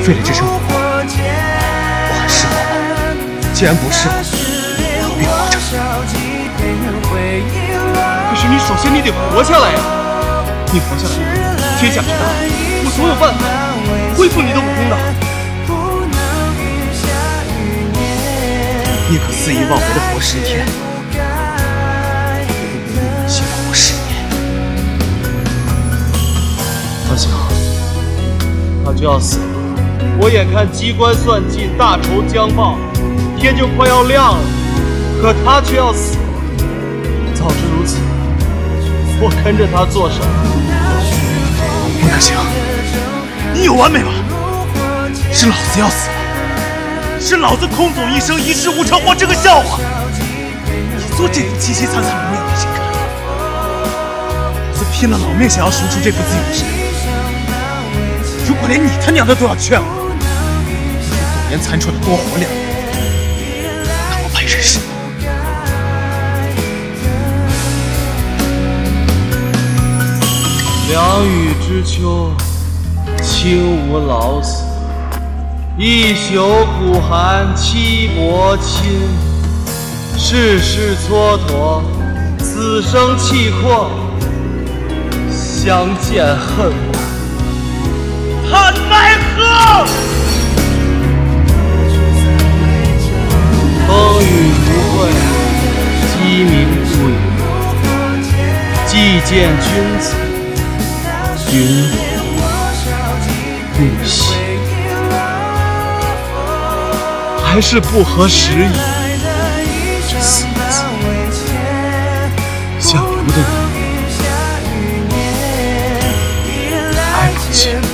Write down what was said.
废了这身武功。我很是我，既然不是我，何必活着？可是你首先你得活下来呀！你活下来，天下之大，我总有办法恢复你的武功的。你可肆意妄为的活10天，我先活10年。 阿香，他就要死了。我眼看机关算尽，大仇将报，天就快要亮了，可他却要死了。早知如此，我跟着他做什么？ 不可行！你有完没完？是老子要死了，是老子空总一生一事无成，活这个笑话！你做这副凄凄惨惨模样给谁看？老子拼了老命想要赎出这副自由身。如果连你他娘的都要劝我，苟延残喘的多活2年，那我配认什么？ 凉雨之秋，轻无老死；一宿苦寒，戚薄亲。世事蹉跎，此生契阔，相见恨晚，叹奈何。风雨无悔，鸡鸣不语。既见君子，云欲兮，还是不合时宜。这4个字，想留的人来不及。